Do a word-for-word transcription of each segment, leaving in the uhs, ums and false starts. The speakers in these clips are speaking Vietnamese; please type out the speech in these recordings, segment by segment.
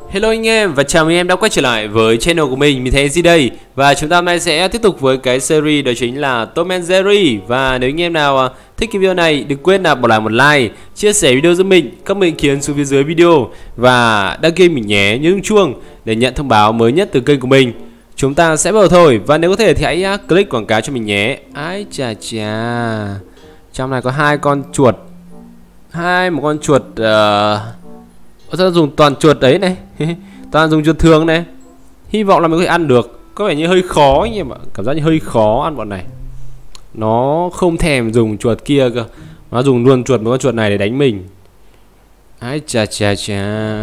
Hello anh em và chào mừng em đã quay trở lại với channel của mình. Mình thấy gì đây? Và chúng ta hôm nay sẽ tiếp tục với cái series đó chính là Tom and Jerry. Và nếu anh em nào thích cái video này, đừng quên là bỏ lại một like, chia sẻ video giúp mình, comment ý kiến xuống phía dưới video và đăng ký mình nhé, nhấn chuông để nhận thông báo mới nhất từ kênh của mình. Chúng ta sẽ bắt đầu thôi. Và nếu có thể thì hãy click quảng cáo cho mình nhé. Ái chà chà, trong này có hai con chuột, hai một con chuột uh... sao dùng toàn chuột đấy này. Toàn dùng chuột thường này. Hy vọng là mình có thể ăn được. Có vẻ như hơi khó nhưng mà cảm giác như hơi khó ăn bọn này. Nó không thèm dùng chuột kia cơ, nó dùng luôn chuột một con chuột này để đánh mình. Ái chà chà chà,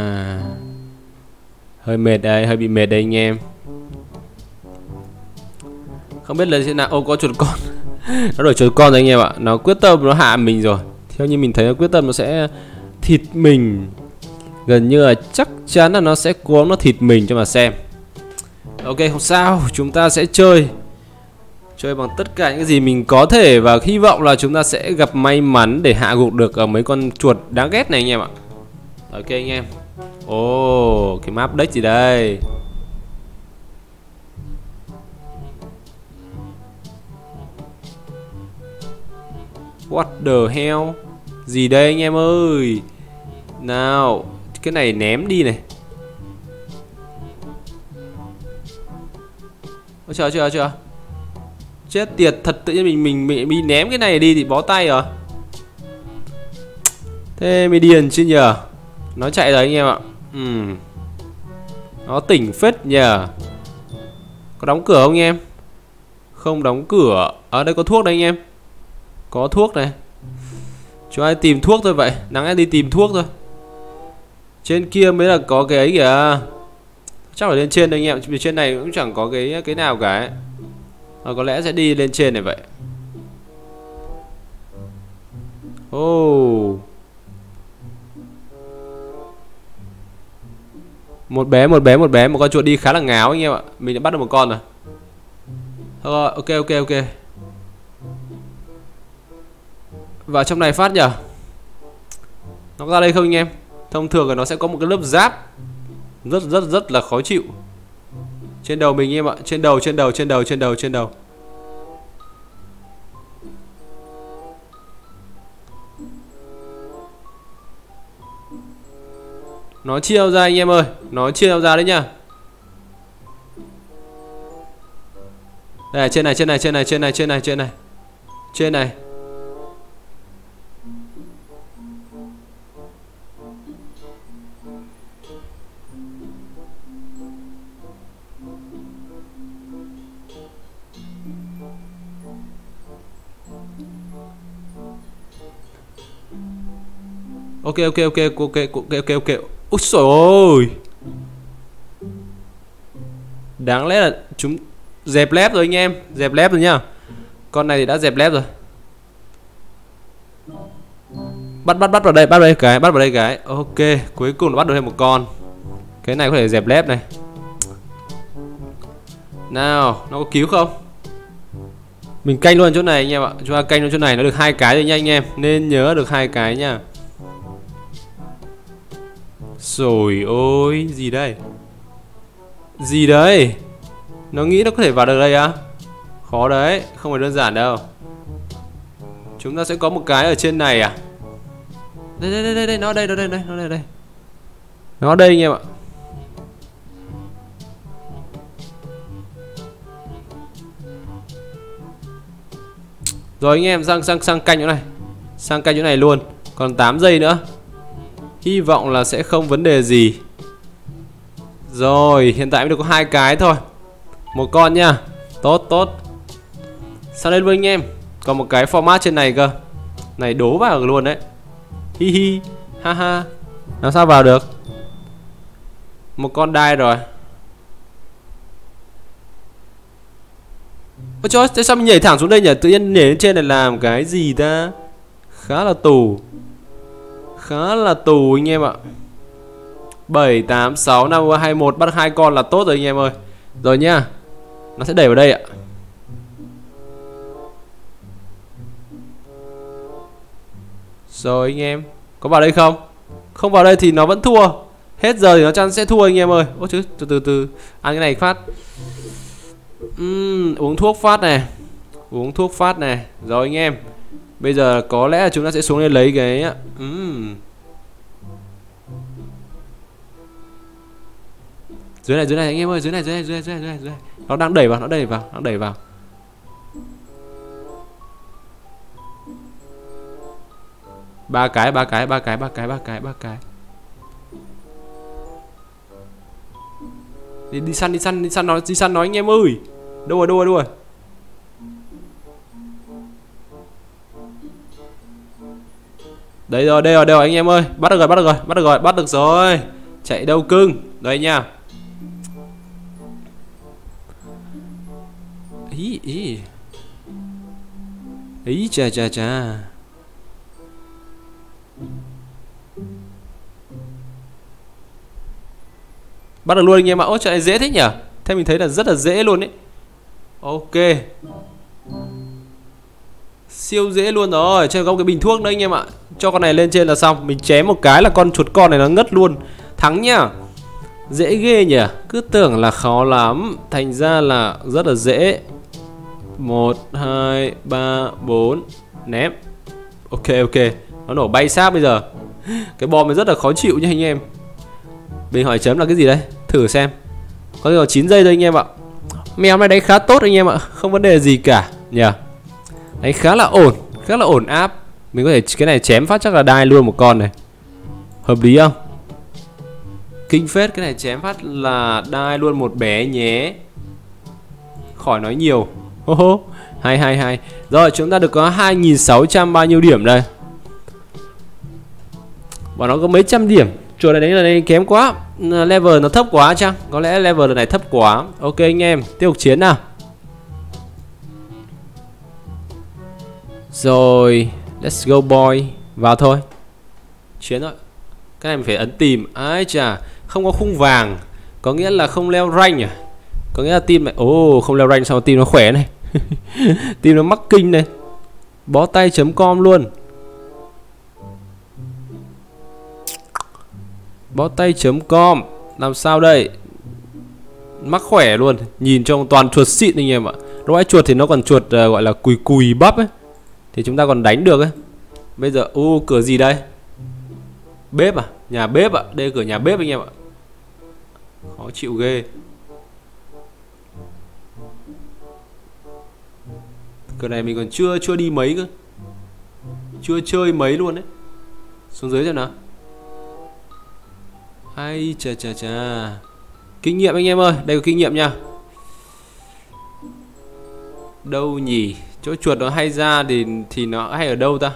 hơi mệt đây, hơi bị mệt đây anh em. Không biết là thế nào. Ô, có chuột con. Nó đổi chuột con rồi anh em ạ. Nó quyết tâm nó hạ mình rồi. Theo như mình thấy nó quyết tâm nó sẽ thịt mình. Gần như là chắc chắn là nó sẽ cố nó thịt mình cho mà xem. Ok, không sao, chúng ta sẽ chơi Chơi bằng tất cả những cái gì mình có thể. Và hy vọng là chúng ta sẽ gặp may mắn để hạ gục được ở mấy con chuột đáng ghét này anh em ạ. Ok anh em. Ồ, oh, cái map deck gì đây? What the hell? Gì đây anh em ơi? Nào, cái này ném đi này. Ôi chờ chưa chưa chết tiệt thật, tự nhiên mình mình mình bị ném cái này đi thì bó tay rồi. Thế mới điền chứ nhờ. Nó chạy rồi anh em ạ. Ừm, nó tỉnh phết nhờ. Có đóng cửa không anh em? Không đóng cửa. Ở đây có thuốc đây anh em. Có thuốc này. Chúng ai tìm thuốc thôi vậy. Đáng lẽ đi tìm thuốc thôi. Trên kia mới là có cái ấy kìa. Chắc là lên trên đây anh em. Vì trên này cũng chẳng có cái cái nào cả ấy. À, có lẽ sẽ đi lên trên này vậy. Oh. Một bé, một bé, một bé. Một con chuột đi khá là ngáo anh em ạ. Mình đã bắt được một con rồi. Thôi, ok, ok, ok. Vào trong này phát nhở. Nó có ra đây không anh em? Thông thường là nó sẽ có một cái lớp giáp rất rất rất là khó chịu trên đầu mình em ạ. Trên đầu, trên đầu, trên đầu, trên đầu, trên đầu. Nó chia ra anh em ơi. Nó chia ra đấy nhá. Đây, trên này, trên này, trên này, trên này, trên này, trên này. Trên này. Ok ok ok ok ok ok ok. Úi xồi ôi. Đáng lẽ là chúng dẹp lép rồi anh em. Dẹp lép rồi nhá. Con này thì đã dẹp lép rồi. Bắt bắt bắt vào đây, bắt vào đây cái, bắt vào đây cái. Ok, cuối cùng là bắt được thêm một con. Cái này có thể dẹp lép này. Nào, nó có cứu không? Mình canh luôn chỗ này anh em ạ. Chúng ta canh luôn chỗ này, nó được hai cái rồi nha anh em. Nên nhớ được hai cái nha. Rồi ôi, gì đây? Gì đây? Nó nghĩ nó có thể vào được đây á? Khó đấy, không phải đơn giản đâu. Chúng ta sẽ có một cái ở trên này à? Đây đây đây đây, đây. Nó đây, nó đây, đây, nó đây, đây. Nó đây anh em ạ. Rồi anh em sang sang sang canh chỗ này. Sang canh chỗ này luôn. Còn tám giây nữa. Hy vọng là sẽ không vấn đề gì. Rồi, hiện tại mới được có hai cái thôi. Một con nha. Tốt, tốt. Sang đây luôn anh em. Còn một cái format trên này cơ. Này đố vào luôn đấy. Hi hi. Ha ha. Làm sao vào được? Một con đai rồi. Ôi trời, tại sao mình nhảy thẳng xuống đây nhỉ? Tự nhiên nhảy lên trên này làm cái gì ta? Khá là tù. Khá là tù anh em ạ. Bảy, tám, sáu, năm, hai, một. Bắt hai con là tốt rồi anh em ơi. Rồi nhá. Nó sẽ đẩy vào đây ạ. Rồi anh em. Có vào đây không? Không vào đây thì nó vẫn thua. Hết giờ thì nó chắn sẽ thua anh em ơi. Ôi chứ, từ từ từ ăn cái này phát. uhm, Uống thuốc phát này. Uống thuốc phát này. Rồi anh em, bây giờ có lẽ là chúng ta sẽ xuống đây lấy cái uhm. Dưới này, dưới này anh em ơi, dưới này, dưới này, dưới này, dưới này, dưới này, dưới này. Nó đang đẩy vào, nó đẩy vào, nó đẩy vào. Ba cái, ba cái, ba cái, ba cái, ba cái, ba cái. Đi, đi săn, đi săn, đi săn nó, đi săn nó anh em ơi. Đâu rồi, đâu rồi, đâu rồi. Đây rồi, đây rồi, đây rồi anh em ơi. Bắt được rồi, bắt được rồi, bắt được rồi, bắt được rồi. Chạy đâu cưng. Đây nha. Ý, ý. Ý, chà, chà, chà. Bắt được luôn anh em ạ. Ôi trời, dễ thế nhỉ. Theo mình thấy là rất là dễ luôn đấy. Ok. Siêu dễ luôn rồi. Cho có cái bình thuốc nữa anh em ạ. Cho con này lên trên là xong. Mình chém một cái là con chuột con này nó ngất luôn. Thắng nhá. Dễ ghê nhỉ. Cứ tưởng là khó lắm, thành ra là rất là dễ. Một, hai, ba, bốn. Ném. Ok, ok. Nó nổ bay sáp bây giờ. Cái bom này rất là khó chịu nha anh em. Mình hỏi chấm là cái gì đây? Thử xem. Có điều chín giây thôi anh em ạ. Mèo này đánh khá tốt anh em ạ. Không vấn đề gì cả nhỉ. Đánh khá là ổn. Khá là ổn áp. Mình có thể cái này chém phát chắc là đai luôn một con này. Hợp lý không? Kinh phết. Cái này chém phát là đai luôn một bé nhé. Khỏi nói nhiều. Hô hô. Hay hay hay. Rồi chúng ta được có hai nghìn sáu trăm bao nhiêu điểm đây. Và nó có mấy trăm điểm. Chuột này đánh là này kém quá. Level nó thấp quá chăng? Có lẽ level này thấp quá. Ok anh em, tiếp tục chiến nào. Rồi, let's go boy. Vào thôi. Chiến thôi. Cái này mình phải ấn tìm. Ai chà, không có khung vàng. Có nghĩa là không leo rank à? Có nghĩa là team này. Ồ, oh, không leo rank sao team nó khỏe này. Team nó mắc kinh này. Bó tay chấm com luôn. Bó tay chấm com. Làm sao đây? Mắc khỏe luôn. Nhìn trong toàn chuột xịn anh em ạ. Lúc ấy chuột thì nó còn chuột uh, gọi là cùi cùi bắp ấy. Thì chúng ta còn đánh được ấy. Bây giờ, u cửa gì đây? Bếp à? Nhà bếp ạ. Đây là cửa nhà bếp anh em ạ. Khó chịu ghê. Cửa này mình còn chưa chưa đi mấy cơ. Chưa chơi mấy luôn đấy. Xuống dưới xem nào. Ai chà chà chà. Kinh nghiệm anh em ơi. Đây có kinh nghiệm nha. Đâu nhỉ? Chỗ chuột nó hay ra thì thì nó hay ở đâu ta?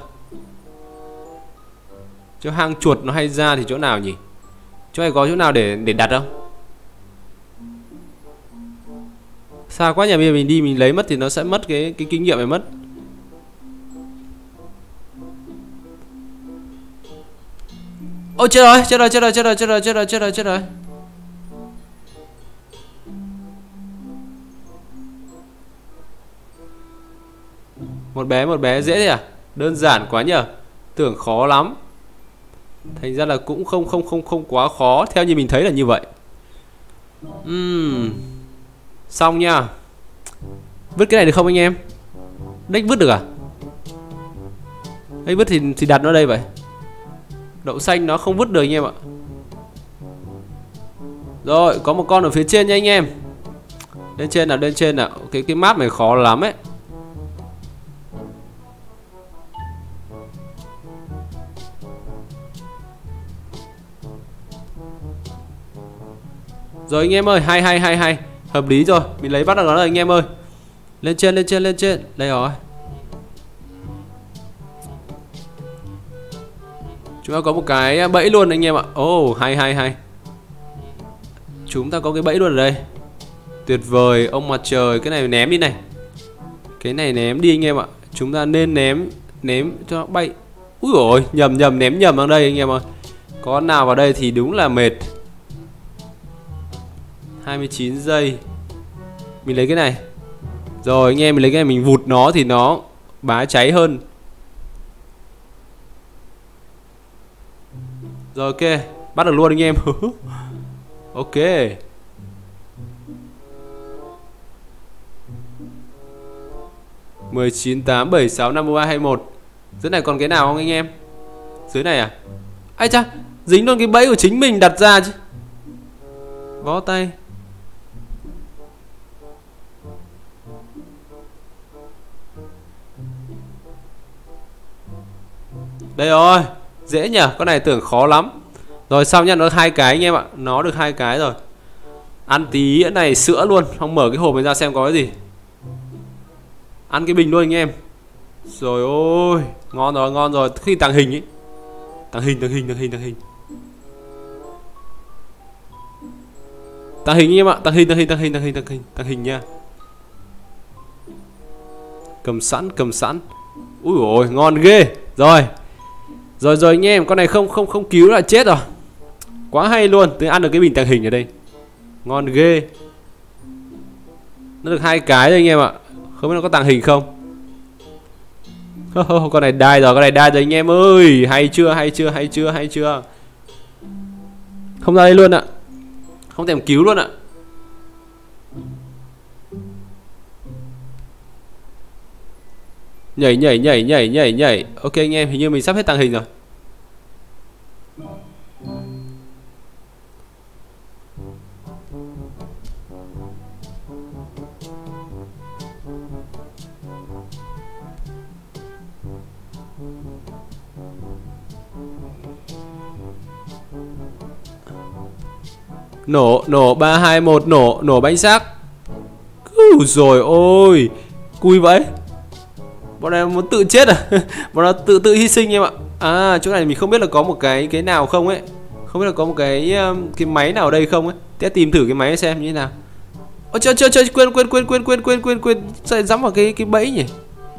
Chỗ hang chuột nó hay ra thì chỗ nào nhỉ? Chỗ này có chỗ nào để để đặt không? Xa quá, nhà bây giờ mình đi mình lấy mất thì nó sẽ mất cái cái kinh nghiệm này mất. Ôi chết rồi, chết rồi, chết rồi, chết rồi, chết rồi, chết rồi, chết rồi, chết rồi. Một bé, một bé dễ thế à? Đơn giản quá nhờ. Tưởng khó lắm. Thành ra là cũng không không không không quá khó. Theo như mình thấy là như vậy. uhm. Xong nha. Vứt cái này được không anh em? Đếch vứt được à? Đếch vứt thì, thì đặt nó đây vậy. Đậu xanh nó không vứt được anh em ạ. Rồi, có một con ở phía trên nha anh em. Lên trên nào, lên trên nào. Cái, cái map này khó lắm ấy. Rồi anh em ơi, hay hay hay hay. Hợp lý rồi, mình lấy bắt được nó rồi anh em ơi. Lên trên, lên trên, lên trên. Đây rồi. Chúng ta có một cái bẫy luôn anh em ạ. Ồ, oh, hay hay hay. Chúng ta có cái bẫy luôn ở đây. Tuyệt vời, ông mặt trời. Cái này ném đi này. Cái này ném đi anh em ạ. Chúng ta nên ném. Ném cho nó bay. Úi dồi ôi, nhầm nhầm, ném nhầm sang đây anh em ơi. Có nào vào đây thì đúng là mệt. Hai mươi chín giây. Mình lấy cái này. Rồi anh em, mình lấy cái này mình vụt nó thì nó bá cháy hơn. Rồi ok, Bắt được luôn anh em. Ok. mười chín, tám, bảy, sáu, năm, ba, hai, một. Dưới này còn cái nào không anh em? Dưới này à? Ai cha, dính luôn cái bẫy của chính mình đặt ra chứ. Bó tay. Đây rồi. Dễ nhỉ, con này tưởng khó lắm. Rồi xong nhá, nó được hai cái anh em ạ. Nó được hai cái rồi. Ăn tí cái này sữa luôn. Không mở cái hộp này ra xem có cái gì. Ăn cái bình luôn anh em. Rồi ôi, ngon rồi, ngon rồi. Khi tàng hình ấy. Tàng hình, tàng hình, tàng hình, tàng hình. Tàng hình anh em ạ, tàng hình, tàng hình, tàng hình, tàng hình, tàng hình, tàng hình nha. Cầm sẵn, cầm sẵn. Úi ôi, ngon ghê. Rồi. Rồi rồi anh em, con này không không không cứu là chết rồi. Quá hay luôn, tôi ăn được cái bình tàng hình ở đây. Ngon ghê. Nó được hai cái rồi anh em ạ. Không biết nó có tàng hình không. Con này đai rồi, con này đai rồi anh em ơi. Hay chưa, hay chưa, hay chưa, hay chưa. Không ra đây luôn ạ. Không thèm cứu luôn ạ. Nhảy nhảy nhảy nhảy nhảy nhảy. Ok anh em, hình như mình sắp hết tàng hình rồi. Nổ, nổ, ba, hai, một, nổ, nổ bánh xác. Úi rồi ôi. Cùi vậy. Bọn này muốn tự chết à? Bọn nó tự tự hy sinh em ạ. À, chỗ này mình không biết là có một cái cái nào không ấy. Không biết là có một cái cái máy nào ở đây không ấy. Thế tìm thử cái máy xem như thế nào. Ôi trời trời trời, quên quên quên quên quên quên quên quên. Sao dám vào cái cái bẫy nhỉ?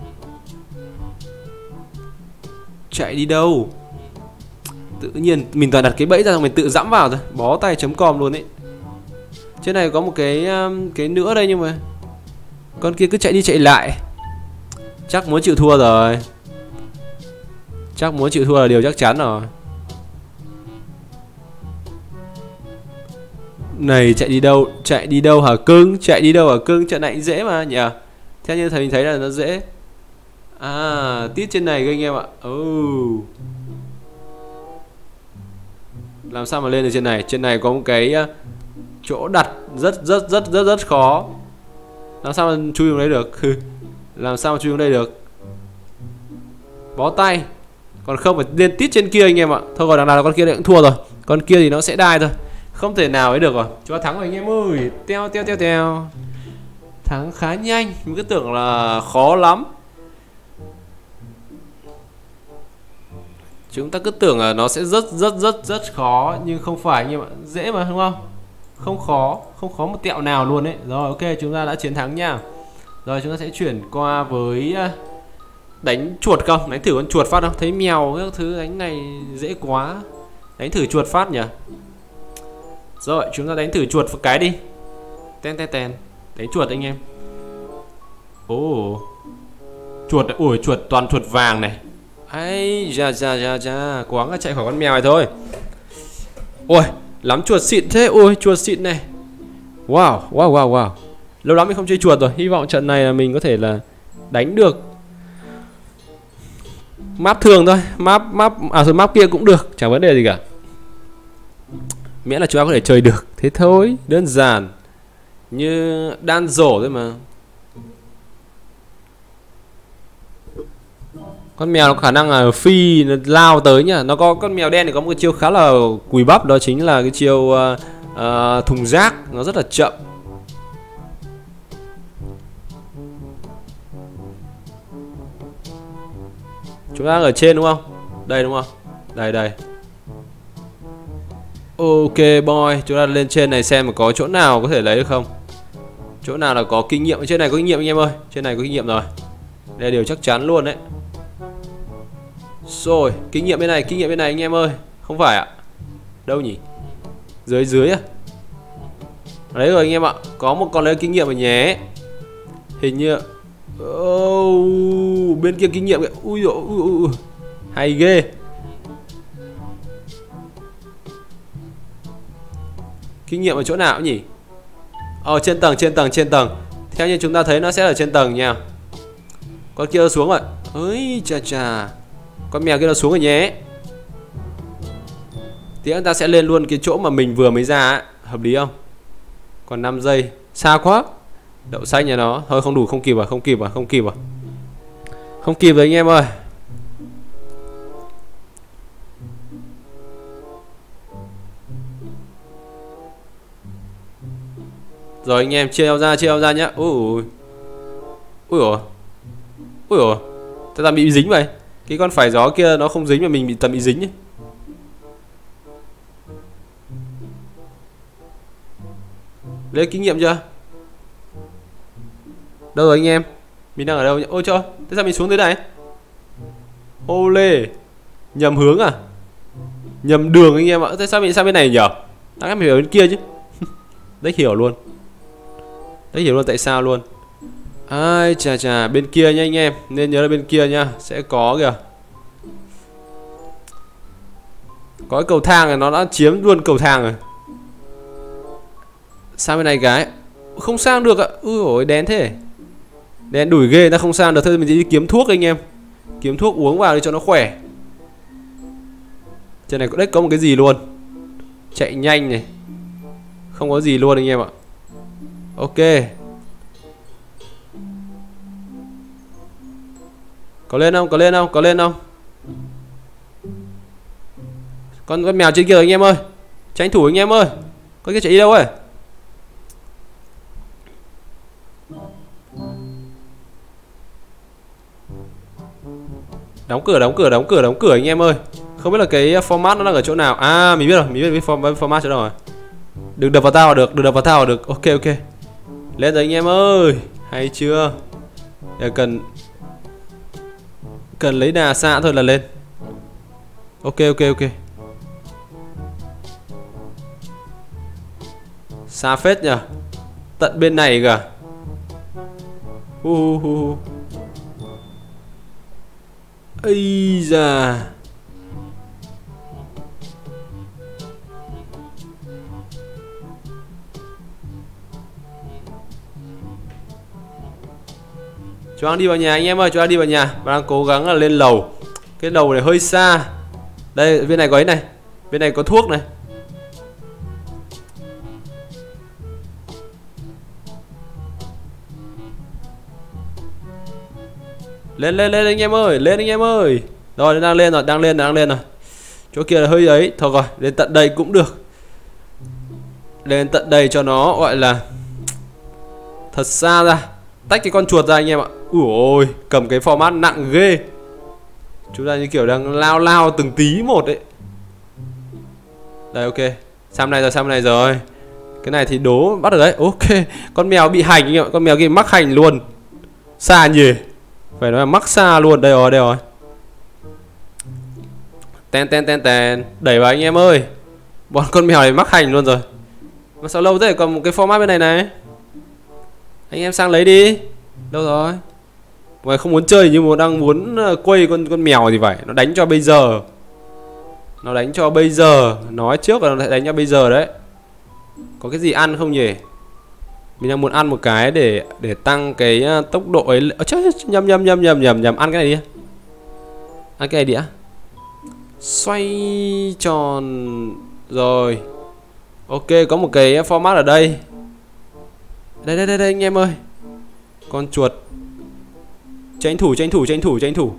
Chạy đi đâu? Tự nhiên mình toàn đặt cái bẫy ra rồi mình tự dẫm vào rồi. Bó tay chấm com luôn ấy. Trên này có một cái cái nữa đây nhưng mà con kia cứ chạy đi chạy lại. Chắc muốn chịu thua rồi. Chắc muốn chịu thua là điều chắc chắn rồi. Này chạy đi đâu? Chạy đi đâu hả cưng? Chạy đi đâu hả cưng? Trận này dễ mà nhỉ? Theo như thầy mình thấy là nó dễ. À, tít trên này các anh em ạ. Oh. Làm sao mà lên được trên này? Trên này có một cái chỗ đặt rất rất rất rất rất khó. Làm sao mà chui vào đây được? Làm sao mà chui vào đây được? Bó tay. Còn không phải lên tít trên kia anh em ạ. Thôi rồi đằng nào là con kia cũng thua rồi. Con kia thì nó sẽ đai thôi. Không thể nào ấy được rồi. Chúng ta thắng rồi anh em ơi. Teo teo teo teo. Thắng khá nhanh. Mình cứ tưởng là khó lắm. Chúng ta cứ tưởng là nó sẽ rất rất rất rất khó. Nhưng không phải anh em ạ. Dễ mà đúng không? Không khó. Không khó một tẹo nào luôn đấy. Rồi ok, chúng ta đã chiến thắng nha. Rồi chúng ta sẽ chuyển qua với đánh chuột không? Đánh thử con chuột phát không? Thấy mèo các thứ đánh này dễ quá. Đánh thử chuột phát nhỉ. Rồi chúng ta đánh thử chuột một cái đi. Ten ten ten. Đánh chuột anh em. Ồ oh. Chuột này, ui chuột toàn chuột vàng này. Ấy da da da da. Cố gắng chạy khỏi con mèo này thôi. Ôi lắm chuột xịn thế. Ôi chuột xịn này. Wow wow wow wow. Lâu lắm mình không chơi chuột rồi. Hy vọng trận này là mình có thể là đánh được. Map thường thôi. Map map à rồi map kia cũng được. Chẳng vấn đề gì cả. Miễn là chúng ta có thể chơi được. Thế thôi. Đơn giản. Như đan rổ thôi mà. Con mèo nó có khả năng là phi nó lao tới nhá. Nó có con mèo đen thì có một cái chiêu khá là cùi bắp. Đó chính là cái chiêu uh, uh, thùng rác. Nó rất là chậm. Chúng ta ở trên đúng không? Đây đúng không? Đây đây. Ok boy. Chúng ta lên trên này xem mà có chỗ nào có thể lấy được không. Chỗ nào là có kinh nghiệm. Trên này có kinh nghiệm anh em ơi. Trên này có kinh nghiệm rồi. Đây là điều chắc chắn luôn đấy. Rồi, kinh nghiệm bên này, kinh nghiệm bên này anh em ơi. Không phải ạ. Đâu nhỉ? Dưới dưới à? Đấy rồi anh em ạ. Có một con lấy kinh nghiệm rồi nhé. Hình như oh, bên kia kinh nghiệm kìa. Ui dồi ui, ui. Hay ghê. Kinh nghiệm ở chỗ nào nhỉ? Ờ trên tầng, trên tầng, trên tầng. Theo như chúng ta thấy nó sẽ ở trên tầng nha. Con kia nó xuống rồi. Ơi chà chà. Con mèo kia nó xuống rồi nhé. Tí chúng ta sẽ lên luôn cái chỗ mà mình vừa mới ra ấy. Hợp lý không? Còn năm giây. Xa quá. Đậu xanh nhà nó. Thôi không đủ, không kịp à, không kịp à, không kịp à. Không kịp rồi anh em ơi. Rồi anh em chia nhau ra, chia nhau ra nhá. Ui ui ủa. Ui ủa. Tại sao bị dính vậy? Cái con phải gió kia nó không dính mà mình bị tầm bị dính ấy. Lấy kinh nghiệm chưa? Đâu rồi anh em? Mình đang ở đâu nhỉ? Ôi trời, tại sao mình xuống tới này? Ô lê. Nhầm hướng à? Nhầm đường anh em ạ. Tại sao mình sang bên này nhỉ? Đáng lẽ mình ở bên kia chứ. Đấy hiểu luôn. Đấy hiểu luôn tại sao luôn. Ai chà chà, bên kia nha anh em. Nên nhớ là bên kia nha. Sẽ có kìa. Có cái cầu thang này, nó đã chiếm luôn cầu thang rồi. Sang bên này cái. Không sang được ạ. Ui ôi đen thế. Đen đủi ghê, ta không sang được. Thôi mình đi kiếm thuốc anh em. Kiếm thuốc uống vào để cho nó khỏe. Trên này có đấy có một cái gì luôn. Chạy nhanh này. Không có gì luôn anh em ạ. Ok. Có lên không? Có lên không? Có lên không? Con con mèo trên kia rồi anh em ơi. Tranh thủ anh em ơi. Con kia chạy đi đâu rồi? Đóng cửa, đóng cửa, đóng cửa, đóng cửa anh em ơi. Không biết là cái format nó đang ở chỗ nào. À mình biết rồi, mình biết rồi, cái format chỗ nào rồi. Đừng đập vào tao được, đừng đập vào tao được. Ok ok. Lên rồi anh em ơi. Hay chưa? Để cần Cần lấy đà xạ thôi là lên. Ok ok ok. Xa phết nhỉ. Tận bên này kìa. uh, uh, uh. Ây da. Chúng đang đi vào nhà anh em ơi, chúng đang đi vào nhà. Và đang cố gắng là lên lầu. Cái lầu này hơi xa. Đây, bên này có ấy này. Bên này có thuốc này. Lên lên lên anh em ơi, lên anh em ơi. Rồi đang lên rồi, đang lên đang lên rồi. Chỗ kia là hơi ấy, thôi rồi, lên tận đây cũng được. Lên tận đây cho nó gọi là thật xa ra. Tách cái con chuột ra anh em ạ. Ui ôi, cầm cái format nặng ghê. Chúng ta như kiểu đang lao lao từng tí một đấy. Đây ok. Sang này rồi, sang này rồi. Cái này thì đố bắt được đấy. Ok, con mèo bị hành anh em ạ, con mèo kia mắc hành luôn. Xa nhỉ. Phải nói là mắc xa luôn. Đây rồi, đây rồi. Ten ten ten ten. Đẩy vào anh em ơi. Bọn con mèo này mắc hành luôn rồi. Mà sao lâu thế, còn một cái format bên này này. Anh em sang lấy đi. Đâu rồi? Mọi người không muốn chơi nhưng mà đang muốn quay con con mèo thì phải. Nó đánh cho bây giờ. Nó đánh cho bây giờ. Nói trước là nó đánh cho bây giờ đấy. Có cái gì ăn không nhỉ? Mình đang muốn ăn một cái để để tăng cái tốc độ ấy. Ơ chết, nhầm nhầm nhầm nhầm nhầm nhầm. Ăn cái này đi. Ăn cái này đi ạ. Xoay tròn. Rồi. Ok, có một cái format ở đây. Đây đây đây đây anh em ơi. Con chuột. Tranh thủ tranh thủ tranh thủ tranh thủ.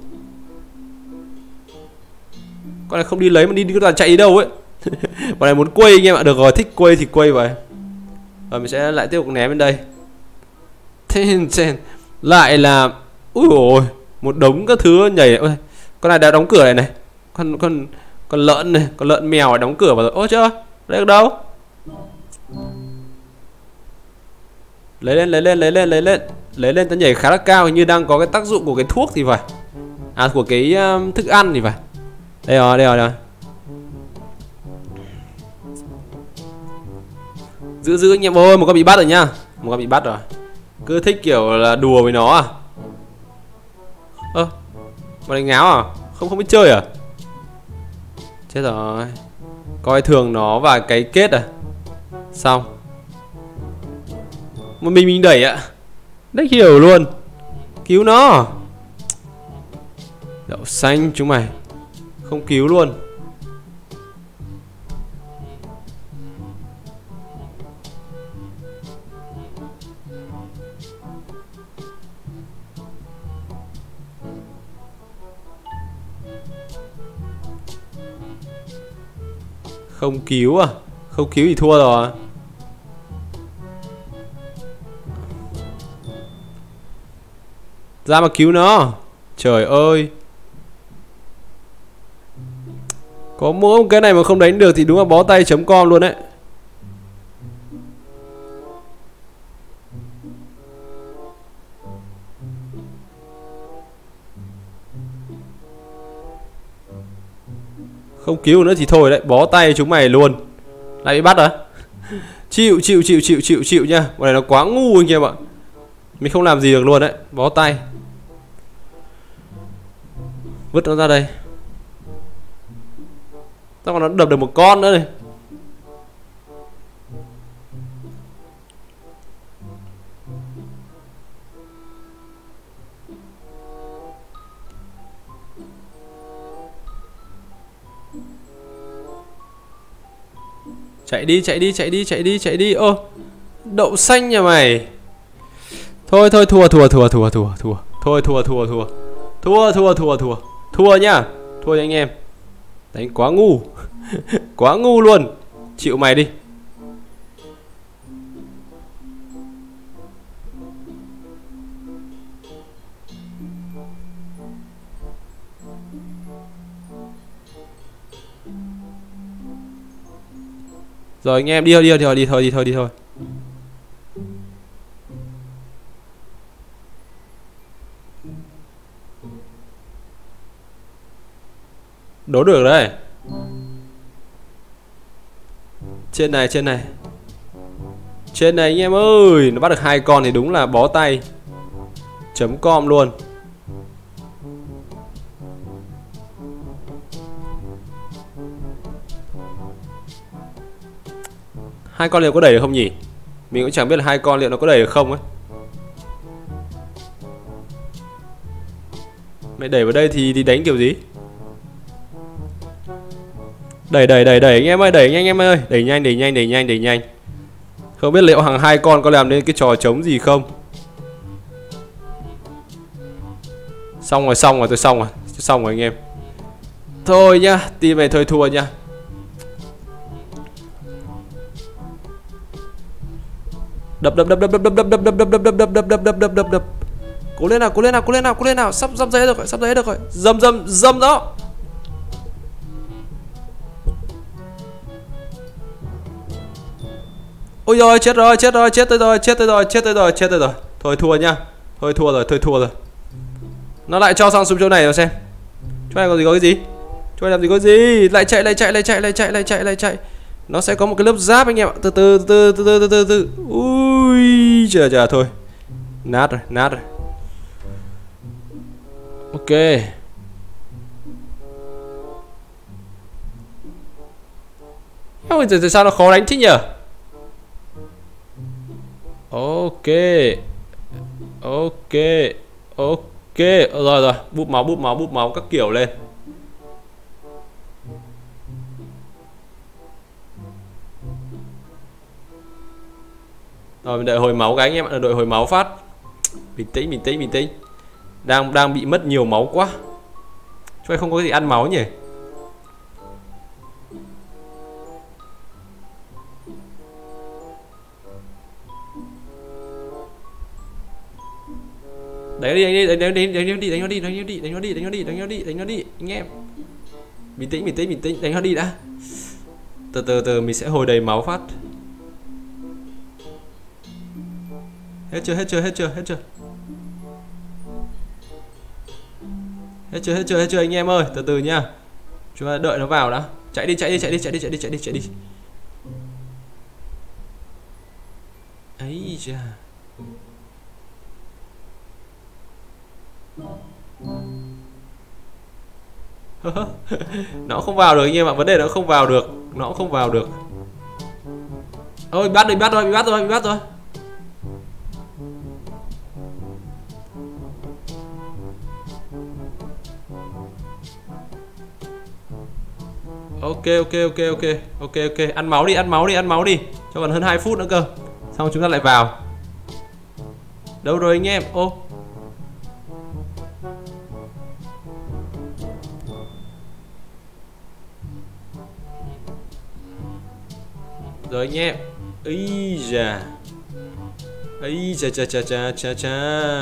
Con này không đi lấy mà đi đi toàn chạy đi đâu ấy. Bọn này muốn quay anh em ạ. Được rồi, thích quay thì quay vậy. Rồi mình sẽ lại tiếp tục ném bên đây. Tên tên lại là úi ôi, một đống các thứ nhảy. Ôi, con này đã đóng cửa này này. Con con con lợn này, con lợn mèo đóng cửa vào rồi. Ôi chưa? Đây được đâu? Lấy lên, lấy lên, lấy lên, lấy lên. Lấy lên, ta nhảy khá là cao, hình như đang có cái tác dụng của cái thuốc thì phải. À, của cái um, thức ăn thì phải. Đây rồi, đây rồi, đây rồi. Giữ giữ anh em ơi, một con bị bắt rồi nhá. Một con bị bắt rồi. Cứ thích kiểu là đùa với nó à? Ơ, bọn này ngáo à? Không không biết chơi à? Chết rồi. Coi thường nó và cái kết à? Xong. Một mình mình đẩy ạ. Đếch hiểu luôn. Cứu nó. Đậu xanh chúng mày. Không cứu luôn. Không cứu à? Không cứu thì thua rồi. Ra mà cứu nó. Trời ơi. Có mỗi cái này mà không đánh được thì đúng là bó tay chấm com luôn đấy. Không cứu nữa thì thôi đấy, bó tay chúng mày luôn. Lại bị bắt à? Chịu chịu chịu chịu chịu chịu nha. Bọn này nó quá ngu anh em ạ. Mình không làm gì được luôn đấy, bó tay. Vứt nó ra đây. Sao còn nó đập được một con nữa này. Chạy đi, chạy đi, chạy đi, chạy đi, chạy đi. Ô, đậu xanh nhà mày. Thôi thôi thua thua thua thua thua thua. Thôi thua thua thua. Thua thua thua thua. Thua nhá. Thua nha anh em. Đánh quá ngu. Quá ngu luôn. Chịu mày đi. Rồi anh em đi thôi, đi thôi, đi thôi, đi thôi, đi thôi. Đố được đấy. Trên này, trên này. Trên này anh em ơi. Nó bắt được hai con thì đúng là bó tay chấm com luôn. Hai con liệu có đẩy được không nhỉ? Mình cũng chẳng biết là hai con liệu nó có đẩy được không ấy. Mày đẩy vào đây thì, thì đánh kiểu gì? Đẩy đẩy đẩy đẩy anh em ơi, đẩy nhanh anh em ơi, đẩy nhanh đẩy nhanh đẩy nhanh đẩy nhanh. Không biết liệu hàng hai con có làm nên cái trò trống gì không. Xong rồi, xong rồi, tôi xong rồi, xong rồi anh em. Thôi nhá, team này thôi thua nhá. Đập đập đập đập đập đập đập đập đập đập đập đập đập đập đập đập đập đập đập. Cố lên nào, cố lên nào, cố lên nào, cố lên nào, sắp sắp dây được rồi, sắp dây được rồi. Dầm dầm dầm đó. Ôi rồi, chết rồi, chết rồi, chết tôi rồi, chết tôi rồi, chết tôi rồi, chết tôi rồi. Thôi thua nhá. Thôi thua rồi, thôi thua rồi. Nó lại cho sang xuống chỗ này rồi xem. Chỗ này có gì có cái gì? Chỗ này làm gì có gì? Lại chạy, lại chạy, lại chạy, lại chạy, lại chạy, lại chạy. Nó sẽ có một cái lớp giáp anh em ạ. Từ từ từ từ từ từ từ. Ui trời trời thôi. Nát rồi, nát rồi. Ok. Ôi trời, sao nó khó đánh thế nhỉ? Ok. Ok. Ok. Rồi rồi, búp máu, búp máu, búp máu các kiểu lên. Rồi mình đợi hồi máu cái anh em ạ, đợi hồi máu phát. Bình tĩnh, bình tĩnh, bình tĩnh. Đang đang bị mất nhiều máu quá. Cho không có cái gì ăn máu nhỉ? Đánh đi, đánh đi, đánh đi, đánh đi, đánh nó đi, đánh nó đi, đánh nó đi, đánh nó đi, đánh nó đi, đánh nó đi, anh em. Bình tĩnh, bình tĩnh, bình tĩnh, đánh nó đi đã. Từ từ từ mình sẽ hồi đầy máu phát. Hết chưa, hết chưa, hết chưa, hết chưa. Hết chưa, hết chưa, hết chưa anh em ơi, từ từ nha. Chúng ta đợi nó vào đã. Chạy đi, chạy đi, chạy đi, chạy đi, chạy đi, chạy đi, chạy đi. Ấy da. Nó không vào được anh em ạ, vấn đề nó không vào được, nó không vào được. Ôi bắt rồi, bắt rồi, bị bắt rồi, bị bắt rồi. Ok ok ok ok ok ok, ăn máu đi, ăn máu đi, ăn máu đi, cho còn hơn hai phút nữa cơ. Xong chúng ta lại vào. Đâu rồi anh em? Ô. Rồi anh em. Ý da. Ý cha cha cha cha cha cha.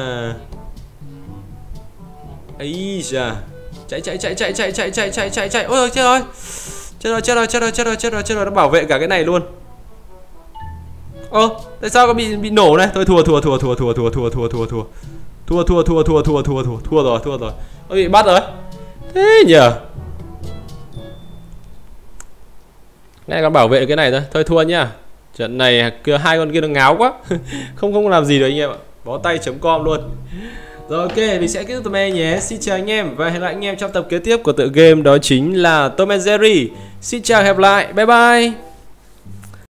Ý da. Chạy chạy chạy chạy chạy chạy chạy chạy chạy chạy. Ôi chết rồi. Chết rồi chết rồi chết rồi chết rồi chết rồi chết rồi, nó bảo vệ cả cái này luôn. Ơ, tại sao có bị bị nổ này? Thôi thua thua thua thua thua thua thua thua thua thua. Thua thua thua thua thua thua thua thua rồi, thua rồi. Ôi bị bắt rồi. Thế nhờ. Ngay còn bảo vệ cái này thôi. Thôi thua nhá. Trận này kia hai con kia nó ngáo quá. Không không làm gì được anh em ạ. Bó tay chấm com luôn. Rồi ok, mình sẽ kết thúc tập này nhé. Xin chào anh em và hẹn gặp lại anh em trong tập kế tiếp của tựa game đó chính là Tom and Jerry. Xin chào, hẹn gặp lại. Bye bye.